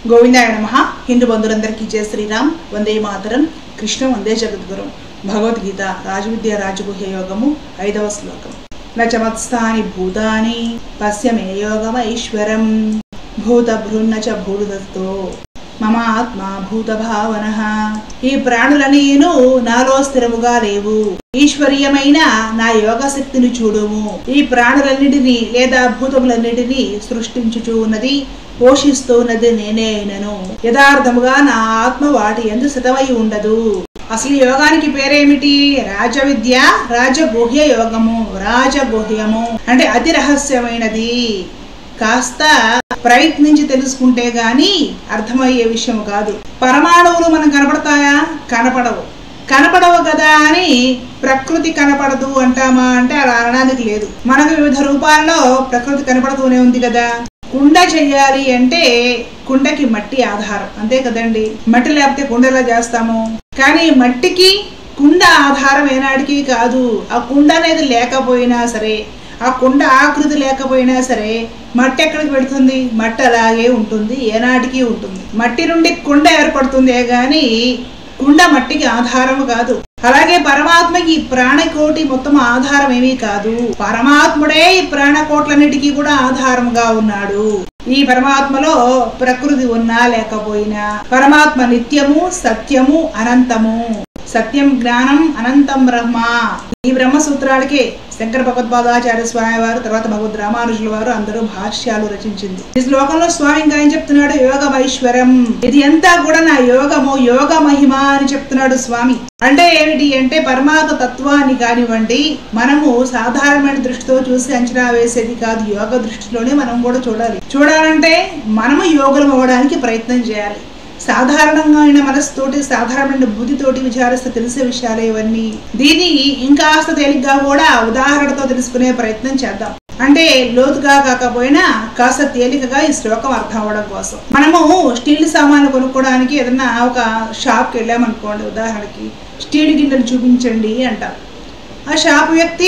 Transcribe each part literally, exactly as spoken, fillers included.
గోవిందాయ నమః. హిందూ బంధువులందరికీ జయ శ్రీరామ్. వందే మాతరం. కృష్ణ వందే జగద్గురు. భగవద్గీత రాజవిద్య రాజగుహ్య యోగము ఐదవ శ్లోకం. నచమత్స్థాని భూతాని పశ్యమే యోగమైశ్వరం భూత భృన్న చ భూతతో మమ ఆత్మ భూత భావన. ఈ ప్రాణులనేను నాలో స్థిరముగా లేవు, ఈశ్వరీయమైన నా యోగ శక్తిని చూడుము. ఈ ప్రాణులన్నిటినీ లేదా భూతములన్నిటినీ సృష్టించుచూ ఉన్నది, పోషిస్తూ ఉన్నది నేనే అయినను. యథార్థముగా నా ఆత్మ వాటి యందు స్థితమై ఉండదు. అసలు యోగానికి పేరేమిటి? రాజవిద్య రాజగుహ్య యోగము. రాజగుహ్యము అంటే అతి రహస్యమైనది. కాస్త ప్రయత్నించి తెలుసుకుంటే గాని అర్థమయ్యే విషయం కాదు. పరమాణువులు మనకు కనపడతాయా? కనపడవు. కనపడవు కదా అని ప్రకృతి కనపడదు అంటామా అంటే అలా అనడానికి లేదు. మనకు వివిధ రూపాల్లో ప్రకృతి కనపడుతూనే ఉంది కదా. కుండ చెయ్యాలి అంటే కుండకి మట్టి ఆధారం, అంతే కదండి. మట్టి లేకపోతే కుండ ఎలా చేస్తాము? కానీ మట్టికి కుండ ఆధారం ఏనాటికి కాదు. ఆ కుండ అనేది లేకపోయినా సరే, ఆ కుండ ఆకృతి లేకపోయినా సరే మట్టి ఎక్కడికి పెడుతుంది? మట్టి అలాగే ఉంటుంది, ఏనాటికి ఉంటుంది. మట్టి నుండి కుండ ఏర్పడుతుందే గాని కుండ మట్టికి ఆధారము కాదు. అలాగే పరమాత్మకి ప్రాణకోటి మొత్తం ఆధారం ఏమీ కాదు. పరమాత్ముడే ఈ ప్రాణకోట్లన్నిటికీ కూడా ఆధారముగా ఉన్నాడు. ఈ పరమాత్మలో ప్రకృతి ఉన్నా లేకపోయినా పరమాత్మ నిత్యము, సత్యము, అనంతము. సత్యం జ్ఞానం అనంతం బ్రహ్మ. ఈ బ్రహ్మ సూత్రాలకే శంకర భగవత్పాదాచార్య స్వామి వారు, తర్వాత భగవద్ రామానుజుల వారు అందరూ భాష్యాలు రచించింది. ఈ శ్లోకంలో స్వామి ఇంకా ఏం చెప్తున్నాడు? యోగమైశ్వరం. ఇది అంతా కూడా నా యోగము, యోగ మహిమ అని చెప్తున్నాడు స్వామి. అంటే ఏమిటి అంటే పరమాత్మ తత్వాన్ని కానివ్వండి మనము సాధారణమైన దృష్టితో చూసి అంచనా వేసేది కాదు. యోగ దృష్టిలోనే మనం కూడా చూడాలి. చూడాలంటే మనము యోగులం అవ్వడానికి ప్రయత్నం చేయాలి. సాధారణంగా అయిన మనసుతోటి, సాధారణమైన బుద్ధితోటి విచారిస్తే తెలిసే విషయాలే ఇవన్నీ. దీన్ని ఇంకాస్త తేలిగ్గా కూడా ఉదాహరణతో తెలుసుకునే ప్రయత్నం చేద్దాం. అంటే లోతుగా కాకపోయినా కాస్త తేలికగా ఈ శ్లోకం అర్థం అవడం కోసం. మనము స్టీల్ సామాన్లు కొనుక్కోవడానికి ఏదన్నా ఒక షాప్కి వెళ్ళామనుకోండి, ఉదాహరణకి స్టీల్ గిన్నెలు చూపించండి అంటాం. ఆ షాప్ వ్యక్తి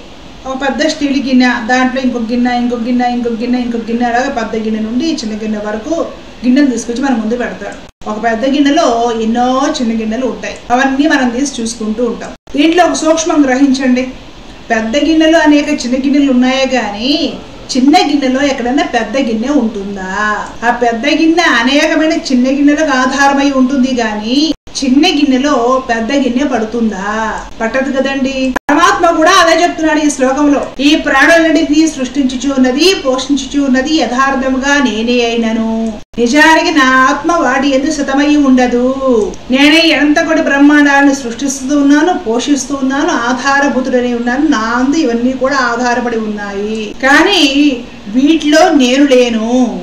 ఒక పెద్ద స్టీల్ గిన్నె, దాంట్లో ఇంకొక గిన్నె, ఇంకొక గిన్నె, ఇంకొక గిన్నె, ఇంకొక గిన్నె, అలాగే పెద్ద గిన్నె నుండి చిన్న గిన్నె వరకు గిన్నెలు తీసుకొచ్చి మన ముందు పెడతాడు. ఒక పెద్ద గిన్నెలో ఎన్నో చిన్న గిన్నెలు ఉంటాయి. అవన్నీ మనం తీసి చూసుకుంటూ ఉంటాం. దీంట్లో ఒక సూక్ష్మం గ్రహించండి. పెద్ద గిన్నెలు అనేక చిన్న గిన్నెలు ఉన్నాయే గాని చిన్న గిన్నెలో ఎక్కడైనా పెద్ద గిన్నె ఉంటుందా? ఆ పెద్ద గిన్నె అనేకమైన చిన్న గిన్నెలకు ఆధారమై ఉంటుంది గాని చిన్న గిన్నెలో పెద్ద గిన్నె పడుతుందా? పట్టదు కదండి. పరమాత్మ కూడా అదే చెప్తున్నాడు ఈ శ్లోకంలో. ఈ ప్రాణులన్నిటినీ సృష్టించుచూ ఉన్నది, పోషించుచూ ఉన్నది యథార్థముగా నేనే అయినను. నిజానికి నా ఆత్మ వాటి యందు స్థితమై ఉండదు. నేనే అనంతకోటి బ్రహ్మాండాలను సృష్టిస్తూ ఉన్నాను, పోషిస్తూ ఉన్నాను, ఆధారభూతుడని ఉన్నాను. నా అందు ఇవన్నీ కూడా ఆధారపడి ఉన్నాయి. కానీ వీటిలో నేను లేను,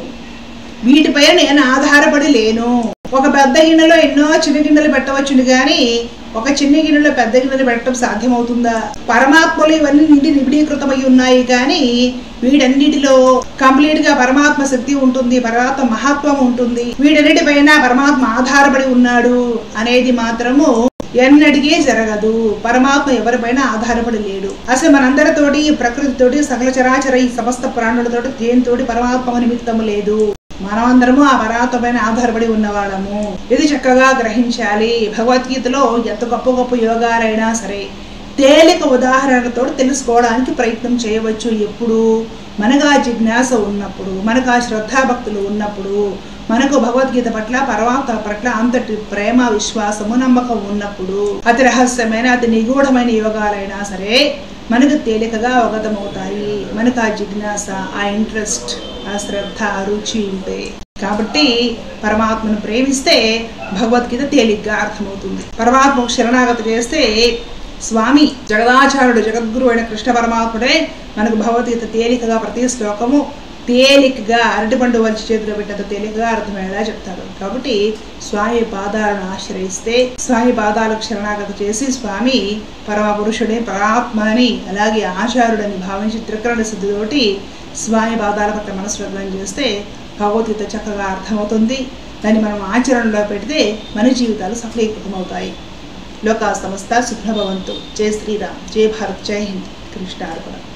వీటిపై నేను ఆధారపడి లేను. ఒక పెద్ద గిన్నెలో ఎన్నో చిన్న గిన్నెలు పెట్టవచ్చును కానీ ఒక చిన్న గిన్నెలో పెద్ద గిన్నెలు పెట్టడం సాధ్యమవుతుందా? పరమాత్మలు ఇవన్నీ నిండి నిబిడీకృతమై ఉన్నాయి కానీ వీటన్నిటిలో కంప్లీట్ గా పరమాత్మ శక్తి ఉంటుంది, పరమాత్మ మహత్వం ఉంటుంది. వీటన్నిటిపైన పరమాత్మ ఆధారపడి ఉన్నాడు అనేది మాత్రము ఎన్నటికీ జరగదు. పరమాత్మ ఎవరిపైన ఆధారపడి లేడు. అసలు మనందరితోటి, ప్రకృతితోటి, సకల చరాచర ఈ సమస్త ప్రాణులతోటి దేనితోటి పరమాత్మ నిమిత్తము లేదు. మనమందరము ఆ పరమాత్మ పైన ఆధారపడి ఉన్నవాళ్ళము. ఇది చక్కగా గ్రహించాలి. భగవద్గీతలో ఎంత గొప్ప గొప్ప యోగాలైనా సరే తేలిక ఉదాహరణతో తెలుసుకోవడానికి ప్రయత్నం చేయవచ్చు. ఎప్పుడు మనకు ఆ జిజ్ఞాస ఉన్నప్పుడు, మనకు ఆ శ్రద్ధాభక్తులు ఉన్నప్పుడు, మనకు భగవద్గీత పట్ల, పరమాత్మ పట్ల అంతటి ప్రేమ, విశ్వాసము, నమ్మకం ఉన్నప్పుడు అతి రహస్యమైన, అతి నిగూఢమైన యోగాలైనా సరే మనకు తేలికగా అవగతమవుతాయి. మనకు ఆ జిజ్ఞాస, ఆ ఇంట్రెస్ట్, ఆ శ్రద్ధ, ఆ రుచి ఉంటే. కాబట్టి పరమాత్మను ప్రేమిస్తే భగవద్గీత తేలిగ్గా అర్థమవుతుంది. పరమాత్మకు శరణాగతి చేస్తే స్వామి జగదాచార్యుడు, జగద్గురు అయిన కృష్ణ పరమాత్ముడే మనకు భగవద్గీత తేలికగా ప్రతి శ్లోకము తేలికగా అరటిపండు వచ్చి చేతిలో పెట్టేంత తేలికగా అర్థమయ్యేలా చెప్తాడు. కాబట్టి స్వామి పాదాలను ఆశ్రయిస్తే, స్వామి పాదాలకు శరణాగతి చేసి స్వామి పరమ పురుషుడే, పరమాత్మని, అలాగే ఆచార్యుడని భావించి త్రికరణ సిద్ధితోటి స్వామి పాదాల పట్ల మనసు లగ్నం చేస్తే భగవద్గీత చక్కగా అర్థమవుతుంది. దాన్ని మనం ఆచరణలో పెడితే మన జీవితాలు సఫలీకృతమవుతాయి. లోకా సమస్త సుఖభవంతు. జై శ్రీరామ్, జై భారత్, జై హింద్. కృష్ణ అర్పణ.